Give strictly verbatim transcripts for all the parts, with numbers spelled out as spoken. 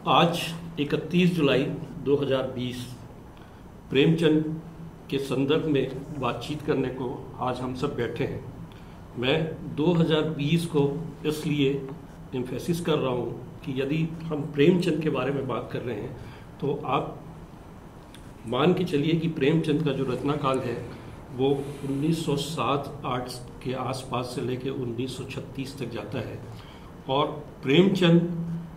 आज इकतीस जुलाई दो हज़ार बीस प्रेमचंद के संदर्भ में बातचीत करने को आज हम सब बैठे हैं। मैं दो हज़ार बीस को इसलिए एम्फेसिस कर रहा हूँ कि यदि हम प्रेमचंद के बारे में बात कर रहे हैं तो आप मान के चलिए कि प्रेमचंद का जो रचना काल है वो उन्नीस सौ सात आठ के आसपास से लेकर उन्नीस सौ छत्तीस तक जाता है। और प्रेमचंद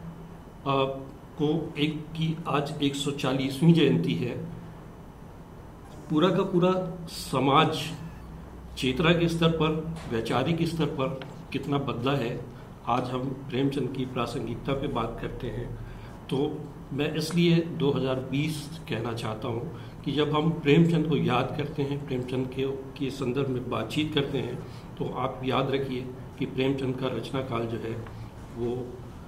को एक की आज एक सौ चालीसवीं जयंती है। पूरा का पूरा समाज चेतना के स्तर पर, वैचारिक स्तर पर कितना बदला है, आज हम प्रेमचंद की प्रासंगिकता पे बात करते हैं। तो मैं इसलिए दो हज़ार बीस कहना चाहता हूँ कि जब हम प्रेमचंद को याद करते हैं, प्रेमचंद के के संदर्भ में बातचीत करते हैं, तो आप याद रखिए कि प्रेमचंद का रचना काल जो है वो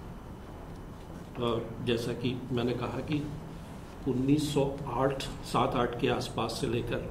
जैसा कि मैंने कहा कि उन्नीस सौ आठ सात आठ के आसपास से लेकर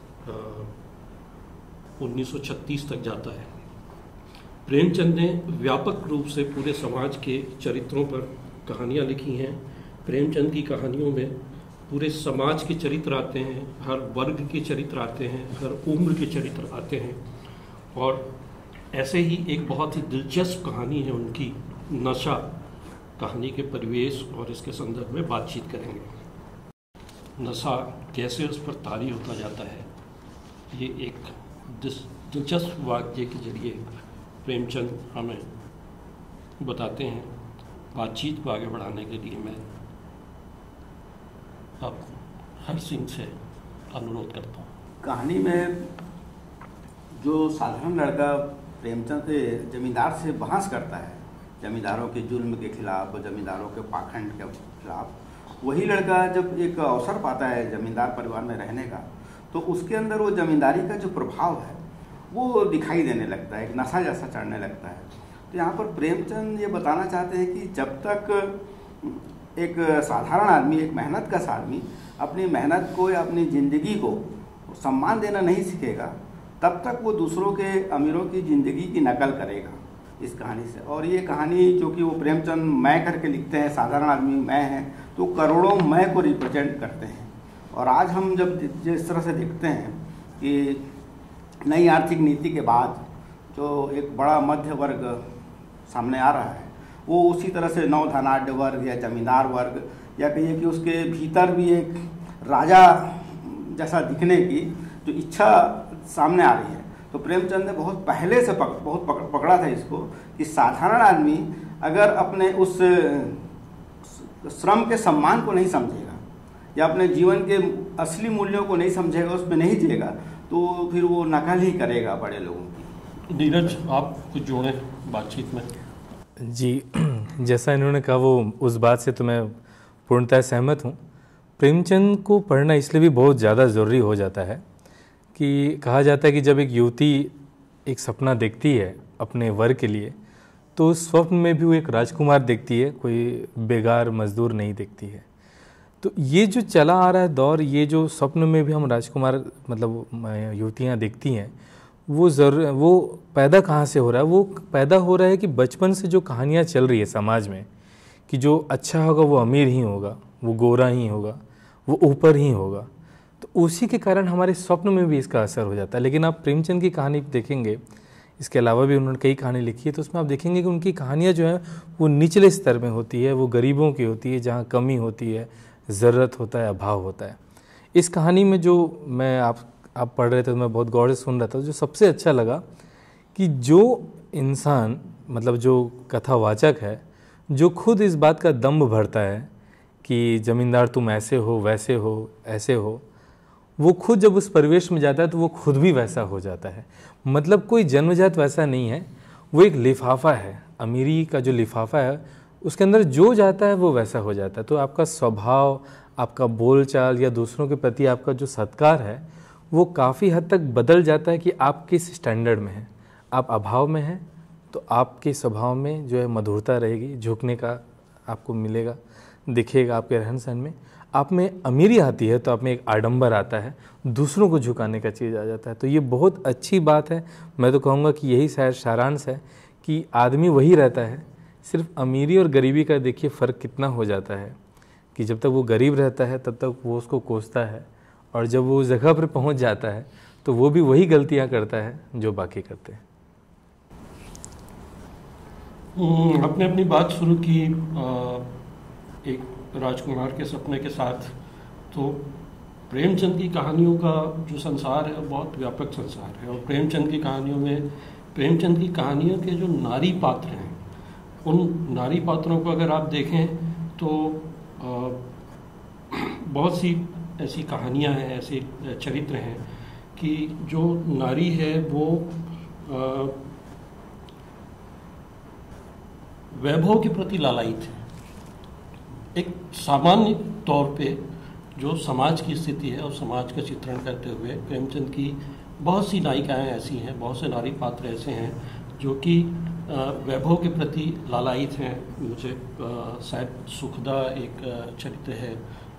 उन्नीस सौ छत्तीस तक जाता है। प्रेमचंद ने व्यापक रूप से पूरे समाज के चरित्रों पर कहानियाँ लिखी हैं। प्रेमचंद की कहानियों में पूरे समाज के चरित्र आते हैं, हर वर्ग के चरित्र आते हैं, हर उम्र के चरित्र आते हैं। और ऐसे ही एक बहुत ही दिलचस्प कहानी है उनकी, नशा। कहानी के परिवेश और इसके संदर्भ में बातचीत करेंगे। नशा कैसे उस पर तारी होता जाता है, ये एक दिलचस्प वाक्य के जरिए प्रेमचंद हमें बताते हैं। बातचीत को आगे बढ़ाने के लिए मैं अब हर सिंह से अनुरोध करता हूँ। कहानी में जो साधारण लड़का प्रेमचंद से जमींदार से बहस करता है, जमींदारों के जुल्म के खिलाफ, जमींदारों के पाखंड के खिलाफ, वही लड़का जब एक अवसर पाता है जमींदार परिवार में रहने का, तो उसके अंदर वो जमींदारी का जो प्रभाव है वो दिखाई देने लगता है, एक नशा जैसा चढ़ने लगता है। तो यहाँ पर प्रेमचंद ये बताना चाहते हैं कि जब तक एक साधारण आदमी, एक मेहनत कश आदमी अपनी मेहनत को या अपनी ज़िंदगी को सम्मान देना नहीं सीखेगा, तब तक वो दूसरों के अमीरों की ज़िंदगी की नकल करेगा इस कहानी से। और ये कहानी जो कि वो प्रेमचंद मैं करके लिखते हैं, साधारण आदमी मैं है, तो करोड़ों मैं को रिप्रेजेंट करते हैं। और आज हम जब जिस तरह से देखते हैं कि नई आर्थिक नीति के बाद जो एक बड़ा मध्य वर्ग सामने आ रहा है, वो उसी तरह से नौधनाढ़ वर्ग या जमींदार वर्ग, या कहिए कि उसके भीतर भी एक राजा जैसा दिखने की जो इच्छा सामने आ रही है। तो प्रेमचंद ने बहुत पहले से पक, बहुत पकड़, पकड़ा था इसको कि साधारण आदमी अगर अपने उस श्रम के सम्मान को नहीं समझेगा या अपने जीवन के असली मूल्यों को नहीं समझेगा, उसमें नहीं जिएगा, तो फिर वो नकल ही करेगा बड़े लोगों की। नीरज, आप कुछ जोड़ें बातचीत में। जी, जैसा इन्होंने कहा वो उस बात से तो मैं पूर्णतः सहमत हूँ। प्रेमचंद को पढ़ना इसलिए भी बहुत ज़्यादा ज़रूरी हो जाता है कि कहा जाता है कि जब एक युवती एक सपना देखती है अपने वर के लिए, तो उस स्वप्न में भी वो एक राजकुमार देखती है, कोई बेगार मजदूर नहीं देखती है। तो ये जो चला आ रहा है दौर, ये जो स्वप्न में भी हम राजकुमार मतलब युवतियाँ देखती हैं, वो ज़रूर वो पैदा कहाँ से हो रहा है? वो पैदा हो रहा है कि बचपन से जो कहानियाँ चल रही है समाज में कि जो अच्छा होगा वो अमीर ही होगा, वो गोरा ही होगा, वो ऊपर ही होगा, तो उसी के कारण हमारे स्वप्न में भी इसका असर हो जाता है। लेकिन आप प्रेमचंद की कहानी देखेंगे, इसके अलावा भी उन्होंने कई कहानी लिखी है, तो उसमें आप देखेंगे कि उनकी कहानियाँ जो हैं वो निचले स्तर में होती है, वो गरीबों की होती है, जहाँ कमी होती है, ज़रूरत होता है, अभाव होता है। इस कहानी में जो मैं आप आप पढ़ रहे थे तो मैं बहुत गौर से सुन रहा था, जो सबसे अच्छा लगा कि जो इंसान मतलब जो कथावाचक है, जो खुद इस बात का दम्भ भरता है कि ज़मींदार तुम ऐसे हो, वैसे हो, ऐसे हो, वो खुद जब उस परिवेश में जाता है तो वो खुद भी वैसा हो जाता है। मतलब कोई जन्मजात वैसा नहीं है, वो एक लिफाफा है, अमीरी का जो लिफाफा है उसके अंदर जो जाता है वो वैसा हो जाता है। तो आपका स्वभाव, आपका बोलचाल या दूसरों के प्रति आपका जो सत्कार है वो काफ़ी हद तक बदल जाता है कि आप किस स्टैंडर्ड में हैं। आप अभाव में हैं तो आपके स्वभाव में जो है मधुरता रहेगी, झुकने का आपको मिलेगा, दिखेगा आपके रहन सहन में। आप में अमीरी आती है तो आप में एक आडंबर आता है, दूसरों को झुकाने का चीज़ आ जाता है। तो ये बहुत अच्छी बात है। मैं तो कहूँगा कि यही शायद सारांश है कि आदमी वही रहता है सिर्फ अमीरी और गरीबी का देखिए फ़र्क कितना हो जाता है कि जब तक वो गरीब रहता है तब तक वो उसको कोसता है, और जब वो उस जगह पर पहुंच जाता है तो वो भी वही गलतियां करता है जो बाकी करते हैं। आपने अपनी बात शुरू की एक राजकुमार के सपने के साथ। तो प्रेमचंद की कहानियों का जो संसार है बहुत व्यापक संसार है, और प्रेमचंद की कहानियों में प्रेमचंद की कहानियों के जो नारी पात्र हैं, उन नारी पात्रों को अगर आप देखें तो बहुत सी ऐसी कहानियां हैं, ऐसे चरित्र हैं कि जो नारी है वो वैभव के प्रति लालायित है। एक सामान्य तौर पे जो समाज की स्थिति है और समाज का चित्रण करते हुए प्रेमचंद की बहुत सी नायिकाएं ऐसी हैं, बहुत से नारी पात्र ऐसे हैं जो कि वैभव के प्रति लालायित हैं। मुझे शायद सुखदा एक चरित्र है,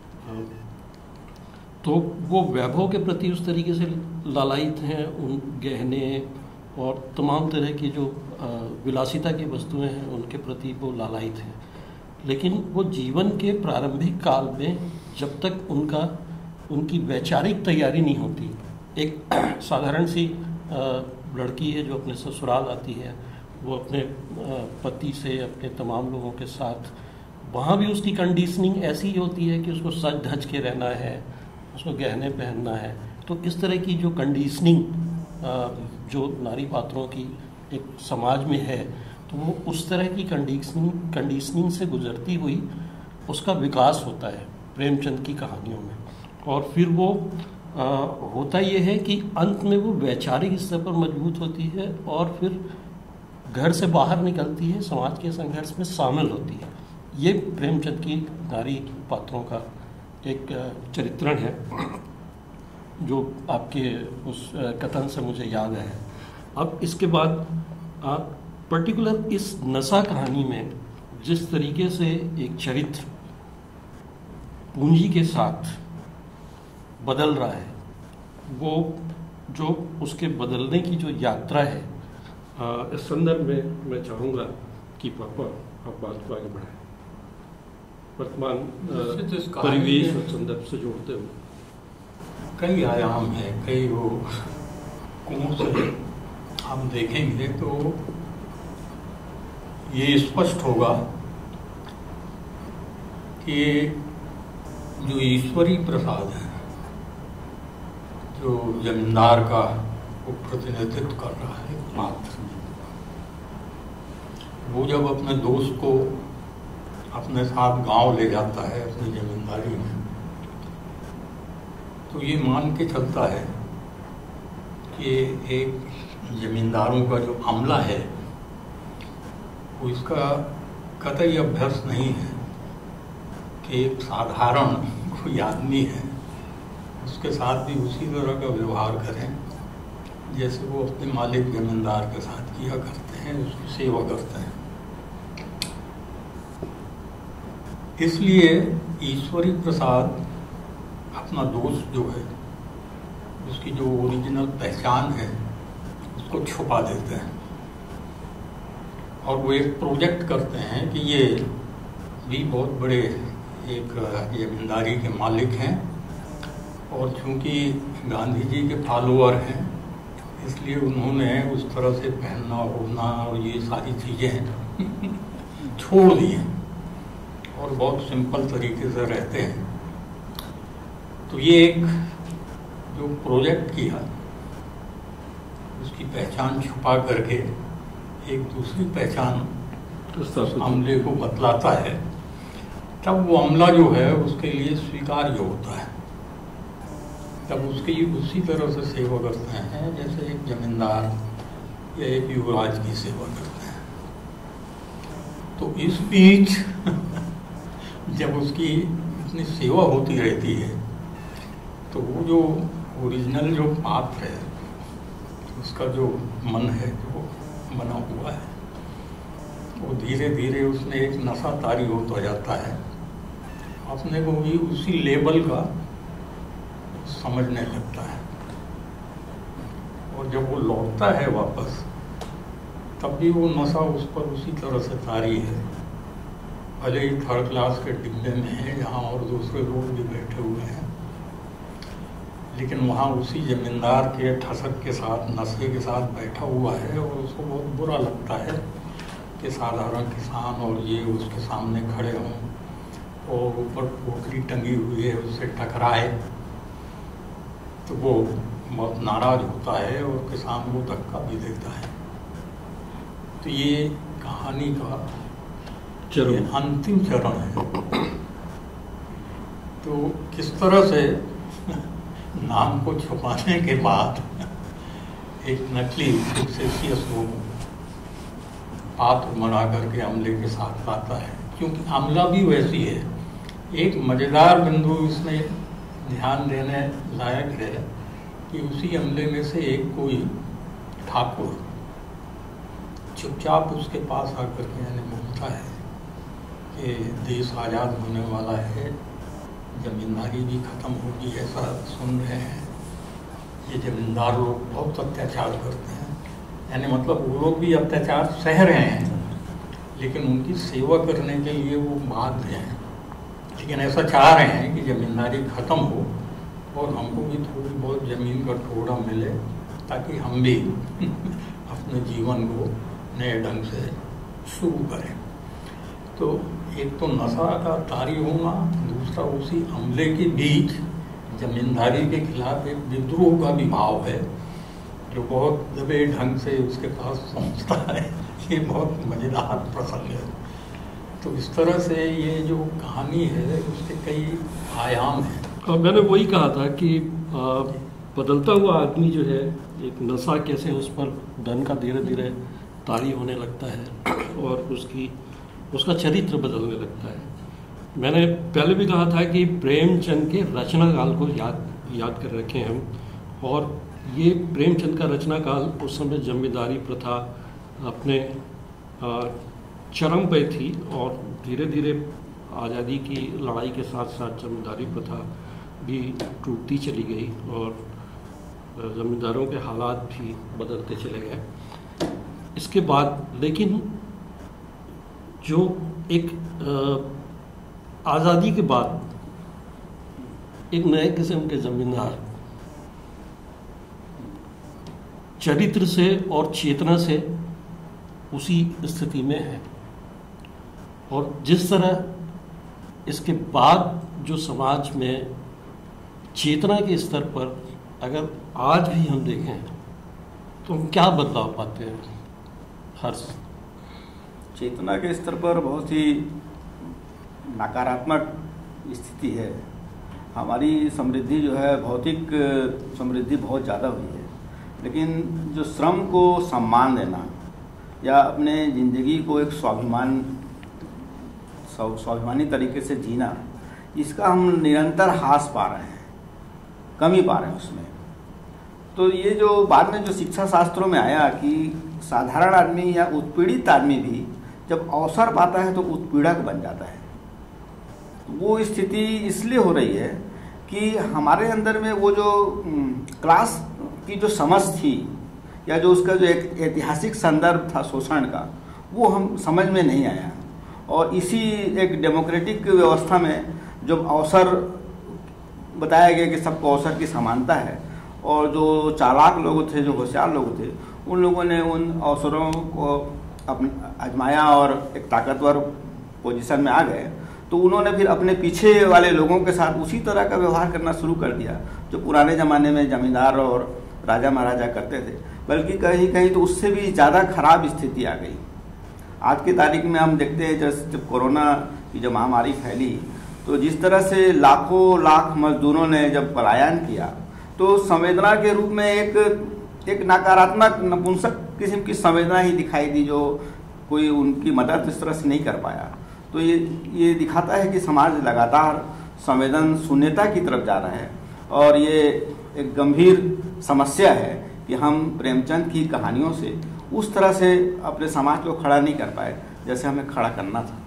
तो वो वैभव के प्रति उस तरीके से लालायित हैं, उन गहने और तमाम तरह की जो विलासिता की वस्तुएं हैं उनके प्रति वो लालायित हैं। लेकिन वो जीवन के प्रारंभिक काल में जब तक उनका उनकी वैचारिक तैयारी नहीं होती, एक साधारण सी लड़की है जो अपने ससुराल आती है, वो अपने पति से, अपने तमाम लोगों के साथ, वहाँ भी उसकी कंडीशनिंग ऐसी ही होती है कि उसको सज धज के रहना है, उसको गहने पहनना है। तो इस तरह की जो कंडीशनिंग जो नारी पात्रों की एक समाज में है, तो वो उस तरह की कंडीशनिंग कंडीशनिंग से गुजरती हुई उसका विकास होता है प्रेमचंद की कहानियों में। और फिर वो आ, होता ये है कि अंत में वो वैचारिक स्तर पर मजबूत होती है और फिर घर से बाहर निकलती है, समाज के संघर्ष में शामिल होती है। ये प्रेमचंद की नारी पात्रों का एक चरित्रण है जो आपके उस कथन से मुझे याद है। अब इसके बाद पर्टिकुलर इस नशा कहानी में जिस तरीके से एक चरित्र पूंजी के साथ बदल रहा है, वो जो उसके बदलने की जो यात्रा है, आ, इस संदर्भ में मैं चाहूँगा कि पापा आप बात को आगे बढ़ाएं, वर्तमान परिवेश और संदर्भ से जोड़ते हुए। कई आयाम है, कई वो कोण से हम देखेंगे तो ये स्पष्ट होगा कि जो ईश्वरी प्रसाद है, जो जमींदार का वो प्रतिनिधित्व कर रहा है मात्र, वो जब अपने दोस्त को अपने साथ गांव ले जाता है अपनी जमींदारी में, तो ये मान के चलता है कि एक जमींदारों का जो अमला है वो इसका कतई अभ्यास नहीं है कि एक साधारण कोई आदमी है उसके साथ भी उसी तरह का व्यवहार करें जैसे वो अपने मालिक जमींदार के साथ किया करते हैं, उसकी सेवा करते हैं। इसलिए ईश्वरी प्रसाद अपना दोस्त जो है, उसकी जो ओरिजिनल पहचान है उसको छुपा देते हैं और वो एक प्रोजेक्ट करते हैं कि ये भी बहुत बड़े एक जमींदारी के मालिक हैं और चूंकि गांधी जी के फॉलोअर हैं इसलिए उन्होंने उस तरह से पहनना ओढ़ना और ये सारी चीज़ें छोड़ दी हैं और बहुत सिंपल तरीके से रहते हैं। तो ये एक जो प्रोजेक्ट किया उसकी पहचान छुपा करके एक दूसरी पहचान अमले को बतलाता है, तब वो अमला जो है उसके लिए स्वीकार्य होता है, तब उसकी उसी तरह से सेवा करते हैं जैसे एक जमींदार या एक युवराज की सेवा करते हैं। तो इस बीच जब उसकी इतनी सेवा होती रहती है तो वो जो ओरिजिनल जो पात्र है उसका जो मन है जो बना हुआ है वो धीरे धीरे उसमें एक नशा तारी होता जाता है, अपने को भी उसी लेवल का समझने लगता है। और जब वो लौटता है वापस तब भी वो नशा उस पर उसी तरह से तारी है। भले ही थर्ड क्लास के डिब्बे में है जहाँ और दूसरे लोग भी बैठे हुए हैं, लेकिन वहाँ उसी जमींदार के ठसक के साथ, नशे के साथ बैठा हुआ है और उसको बहुत बुरा लगता है कि साधारण किसान और ये उसके सामने खड़े हों और ऊपर टोकरी टंगी हुई है उससे टकराए, तो वो बहुत नाराज होता है और किसान को धक्का भी देता है। तो ये कहानी का ये अंतिम चरण है। तो किस तरह से नाम को छुपाने के बाद एक नकली फिक्सेशियस वो पात्र बना करके अमले के साथ लाता है, क्योंकि अमला भी वैसी है। एक मज़ेदार बिंदु इसमें ध्यान देने लायक है कि उसी अमले में से एक कोई ठाकुर चुपचाप उसके पास आकर के यानी बोलता है कि देश आज़ाद होने वाला है, जमींदारी भी ख़त्म होगी, ऐसा सुन रहे हैं, ये जमींदार लोग बहुत अत्याचार करते हैं, यानी मतलब वो लोग भी अत्याचार सह रहे हैं लेकिन उनकी सेवा करने के लिए वो बाध्य हैं, लेकिन ऐसा चाह रहे हैं कि जमींदारी ख़त्म हो और हमको भी थोड़ी बहुत ज़मीन का टुकड़ा मिले ताकि हम भी अपने जीवन को नए ढंग से शुरू करें। तो एक तो नशा का तारी होना, दूसरा उसी अमले के बीच जमींदारी के खिलाफ एक विद्रोह का भी भाव है जो बहुत दबे ढंग से उसके पास पहुंचता है। ये बहुत मज़ेदार प्रसंग है। तो इस तरह से ये जो कहानी है उसके कई आयाम हैं। और मैंने वही कहा था कि आ, बदलता हुआ आदमी जो है, एक नशा कैसे उस पर धन का धीरे धीरे तारी होने लगता है और उसकी उसका चरित्र बदलने लगता है। मैंने पहले भी कहा था कि प्रेमचंद के रचना काल को याद याद कर रखे हैं हम, और ये प्रेमचंद का रचना काल उस समय जमींदारी प्रथा अपने चरम पे थी और धीरे धीरे आज़ादी की लड़ाई के साथ साथ जमींदारी प्रथा भी टूटती चली गई और जमींदारों के हालात भी बदलते चले गए। इसके बाद लेकिन जो एक आज़ादी के बाद एक नए किस्म के जमींदार चरित्र से और चेतना से उसी स्थिति में है, और जिस तरह इसके बाद जो समाज में चेतना के स्तर पर अगर आज भी हम देखें तो हम क्या बदलाव पाते हैं? हर्ष, चेतना के स्तर पर बहुत ही नकारात्मक स्थिति है। हमारी समृद्धि जो है, भौतिक समृद्धि बहुत ज़्यादा हुई है, लेकिन जो श्रम को सम्मान देना या अपने ज़िंदगी को एक स्वाभिमान स्वाभिमानी तरीके से जीना, इसका हम निरंतर ह्रास पा रहे हैं, कमी पा रहे हैं उसमें। तो ये जो बाद में जो शिक्षा शास्त्रों में आया कि साधारण आदमी या उत्पीड़ित आदमी भी जब अवसर पाता है तो उत्पीड़क बन जाता है। वो स्थिति इसलिए हो रही है कि हमारे अंदर में वो जो क्लास की जो समझ थी या जो उसका जो एक ऐतिहासिक संदर्भ था शोषण का, वो हम समझ में नहीं आया। और इसी एक डेमोक्रेटिक व्यवस्था में जब अवसर बताया गया कि सबको अवसर की समानता है, और जो चालाक लोग थे, जो होशियार लोग थे, उन लोगों ने उन अवसरों को अपने आजमाया और एक ताकतवर पोजीशन में आ गए, तो उन्होंने फिर अपने पीछे वाले लोगों के साथ उसी तरह का व्यवहार करना शुरू कर दिया जो पुराने ज़माने में जमींदार और राजा महाराजा करते थे, बल्कि कहीं कहीं तो उससे भी ज़्यादा खराब स्थिति आ गई। आज की तारीख में हम देखते हैं जैसे जब कोरोना की जो महामारी फैली, तो जिस तरह से लाखों लाख मजदूरों ने जब पलायन किया, तो संवेदना के रूप में एक एक नकारात्मक नपुंसक किस्म की संवेदना ही दिखाई दी, जो कोई उनकी मदद इस तरह से नहीं कर पाया। तो ये ये दिखाता है कि समाज लगातार संवेदन शून्यता की तरफ जा रहा है, और ये एक गंभीर समस्या है कि हम प्रेमचंद की कहानियों से उस तरह से अपने समाज को खड़ा नहीं कर पाए जैसे हमें खड़ा करना था।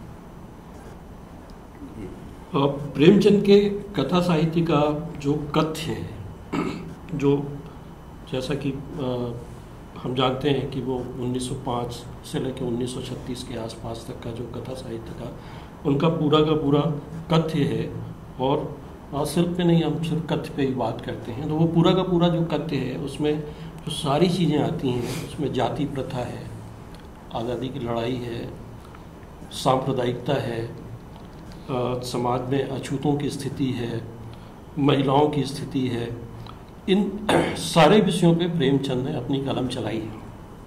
प्रेमचंद के कथा साहित्य का जो कथ्य है, जो जैसा कि हम जानते हैं कि वो उन्नीस सौ पाँच से लेकर उन्नीस सौ छत्तीस के आसपास तक का जो कथा साहित्य का उनका पूरा का पूरा कथ्य है। और शिल्प पे नहीं, हम सिर्फ कथ्य पे ही बात करते हैं, तो वो पूरा का पूरा जो कथ्य है उसमें जो सारी चीज़ें आती हैं, उसमें जाति प्रथा है, आज़ादी की लड़ाई है, सांप्रदायिकता है, आ, समाज में अछूतों की स्थिति है, महिलाओं की स्थिति है। इन सारे विषयों पे प्रेमचंद ने अपनी कलम चलाई है।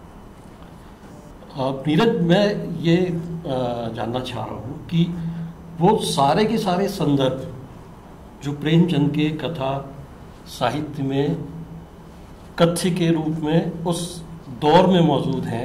नीरज, मैं ये आ, जानना चाह रहा हूँ कि वो सारे के सारे संदर्भ जो प्रेमचंद के कथा साहित्य में कथ्य के रूप में उस दौर में मौजूद हैं,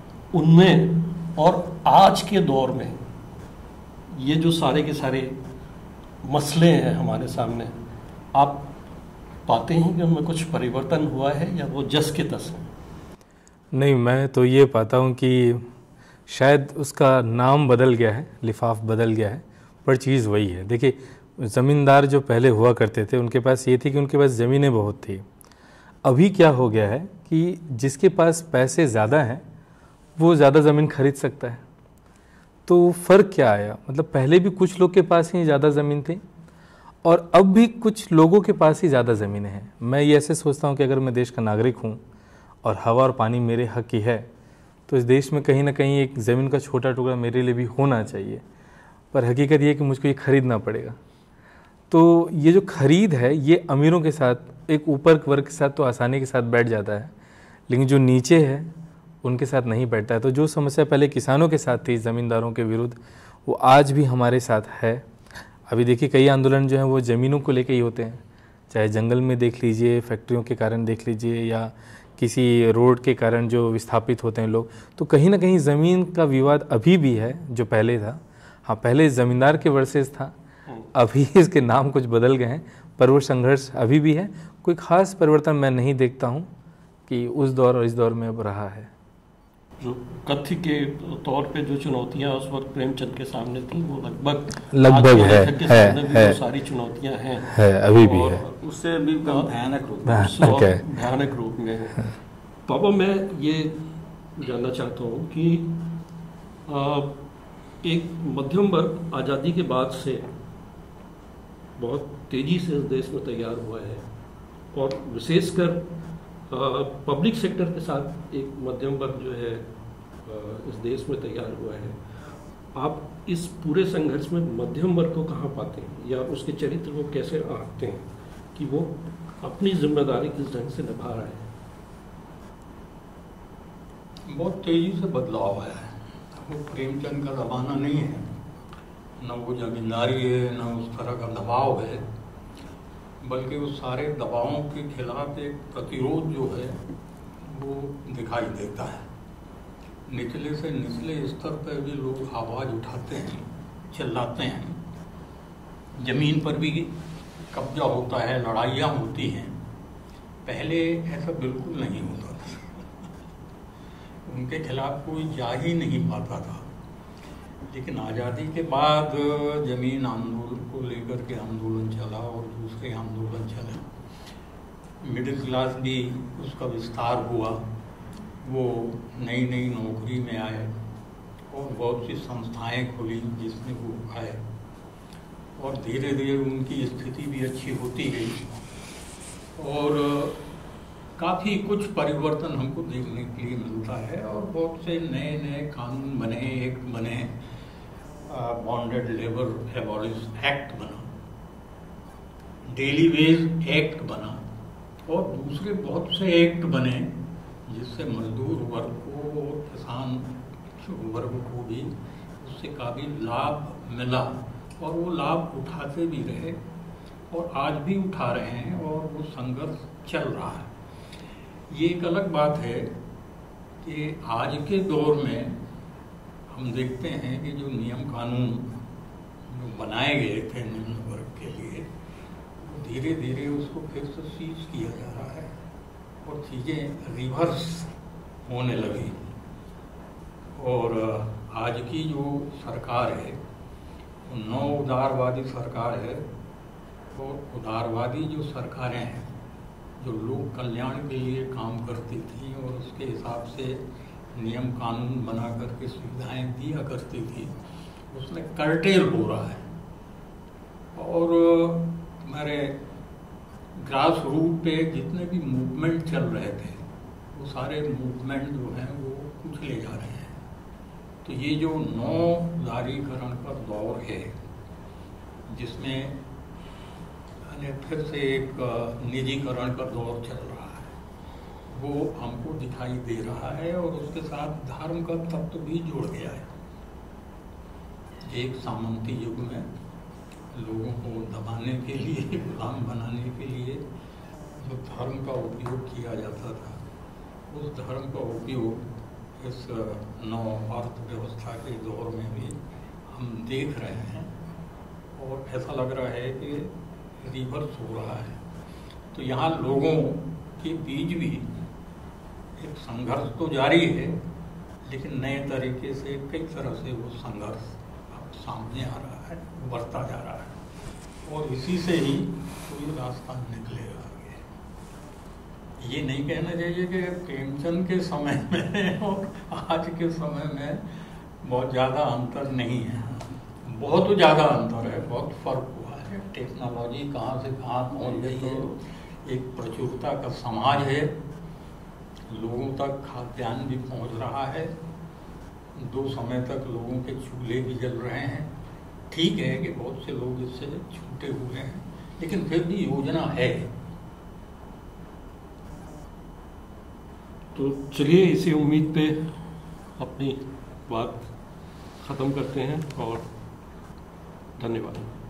उनमें और आज के दौर में ये जो सारे के सारे मसले हैं हमारे सामने, आप पाते हैं कि उनमें कुछ परिवर्तन हुआ है या वो जस के तस है? नहीं, मैं तो ये पाता हूँ कि शायद उसका नाम बदल गया है, लिफाफ बदल गया है, पर चीज़ वही है। देखिए, ज़मींदार जो पहले हुआ करते थे उनके पास ये थी कि उनके पास ज़मीनें बहुत थी। अभी क्या हो गया है कि जिसके पास पैसे ज़्यादा हैं वो ज़्यादा ज़मीन खरीद सकता है। तो फ़र्क क्या आया? मतलब पहले भी कुछ लोग के पास ही ज़्यादा ज़मीन थी और अब भी कुछ लोगों के पास ही ज़्यादा ज़मीनें हैं। मैं ये ऐसे सोचता हूँ कि अगर मैं देश का नागरिक हूँ और हवा और पानी मेरे हक की है, तो इस देश में कहीं ना कहीं एक ज़मीन का छोटा टुकड़ा मेरे लिए भी होना चाहिए। पर हकीकत ये कि मुझको ये ख़रीदना पड़ेगा। तो ये जो ख़रीद है ये अमीरों के साथ, एक ऊपर वर्ग के साथ तो आसानी के साथ बैठ जाता है, लेकिन जो नीचे है उनके साथ नहीं बैठता है। तो जो समस्या पहले किसानों के साथ थी ज़मींदारों के विरुद्ध, वो आज भी हमारे साथ है। अभी देखिए, कई आंदोलन जो हैं वो ज़मीनों को लेके ही होते हैं, चाहे जंगल में देख लीजिए, फैक्ट्रियों के कारण देख लीजिए, या किसी रोड के कारण जो विस्थापित होते हैं लोग। तो कहीं ना कहीं ज़मीन का विवाद अभी भी है जो पहले था। हाँ, पहले ज़मींदार के वर्सेस था, अभी इसके नाम कुछ बदल गए हैं, पर वो संघर्ष अभी भी है। कोई ख़ास परिवर्तन मैं नहीं देखता हूँ कि उस दौर और इस दौर में अब रहा है। जो कथ्य के तौर पे जो चुनौतियां उस वक्त प्रेमचंद के सामने थी, वो लगभग लगभग है, है, है, सारी चुनौतियां हैं, है, अभी भी है, उससे भी भयानक रूप में भयानक रूप में है। पापा, मैं ये जानना चाहता हूँ कि आ, एक मध्यम वर्ग आज़ादी के बाद से बहुत तेज़ी से इस देश में तैयार हुआ है, और विशेषकर पब्लिक सेक्टर के साथ एक मध्यम वर्ग जो है आ, इस देश में तैयार हुआ है। आप इस पूरे संघर्ष में मध्यम वर्ग को कहाँ पाते हैं, या उसके चरित्र को कैसे आंकते हैं कि वो अपनी जिम्मेदारी किस ढंग से निभा रहा है? बहुत तेजी से बदलाव है। वो प्रेमचंद का ज़माना नहीं है, न वो जमींदारी है, न उस तरह का दबाव है, बल्कि उस सारे दबावों के खिलाफ एक प्रतिरोध जो है वो दिखाई देता है। निचले से निचले स्तर पर भी लोग आवाज़ उठाते हैं, चिल्लाते हैं, ज़मीन पर भी कब्जा होता है, लड़ाइयाँ होती हैं। पहले ऐसा बिल्कुल नहीं होता था, उनके खिलाफ कोई जा ही नहीं पाता था। लेकिन आज़ादी के बाद ज़मीन आंदोलन को लेकर के आंदोलन चला और दूसरे आंदोलन चले, मिडिल क्लास भी उसका विस्तार हुआ, वो नई नई नौकरी में आए और बहुत सी संस्थाएं खुली जिसमें वो आए, और धीरे धीरे उनकी स्थिति भी अच्छी होती गई और काफ़ी कुछ परिवर्तन हमको देखने के लिए मिलता है। और बहुत से नए नए कानून बने, एक बने बॉन्डेड लेबर एबॉलिश एक्ट बना, डेली वेज एक्ट बना, और दूसरे बहुत से एक्ट बने जिससे मजदूर वर्ग को और किसान वर्ग को भी उससे काफ़ी लाभ मिला, और वो लाभ उठाते भी रहे और आज भी उठा रहे हैं, और वो संघर्ष चल रहा है। ये एक अलग बात है कि आज के दौर में हम देखते हैं कि जो नियम कानून जो बनाए गए थे निम्न वर्ग के लिए, धीरे धीरे उसको फिर से सीज किया जा रहा है और चीज़ें रिवर्स होने लगी। और आज की जो सरकार है वो नौ उदारवादी सरकार है, और उदारवादी जो सरकारें हैं जो लोक कल्याण के लिए काम करती थी और उसके हिसाब से नियम कानून बना करके सुविधाएं दिया करती थी, उसमें कर्टेल हो रहा है। और हमारे ग्रास रूट पे जितने भी मूवमेंट चल रहे थे वो सारे मूवमेंट जो हैं वो कुचले जा रहे हैं। तो ये जो नौधारीकरण का दौर है, जिसमें फिर से एक निजीकरण का दौर चल रहा है, वो हमको दिखाई दे रहा है और उसके साथ धर्म का तत्व भी जुड़ गया है। एक सामंती युग में लोगों को दबाने के लिए, गुलाम बनाने के लिए जो धर्म का उपयोग किया जाता था, उस धर्म का उपयोग इस नव अर्थव्यवस्था के दौर में भी हम देख रहे हैं और ऐसा लग रहा है कि रिवर्स हो रहा है। तो यहाँ लोगों के बीच भी एक संघर्ष तो जारी है, लेकिन नए तरीके से कई तरह से वो संघर्ष अब सामने आ रहा है, बढ़ता जा रहा है और इसी से ही कोई रास्ता निकलेगा। ये नहीं कहना चाहिए कि प्रेमचंद के समय में और आज के समय में बहुत ज़्यादा अंतर नहीं है, बहुत ज़्यादा अंतर है, बहुत फर्क हुआ है। टेक्नोलॉजी कहाँ से कहाँ पहुँच गई है, एक प्रचुरता का समाज है, लोगों तक खाद्यान्न भी पहुँच रहा है, दो समय तक लोगों के चूल्हे भी जल रहे हैं। ठीक है कि बहुत से लोग इससे छूटे हुए हैं, लेकिन फिर भी योजना है। तो चलिए इसी उम्मीद पे अपनी बात ख़त्म करते हैं और धन्यवाद।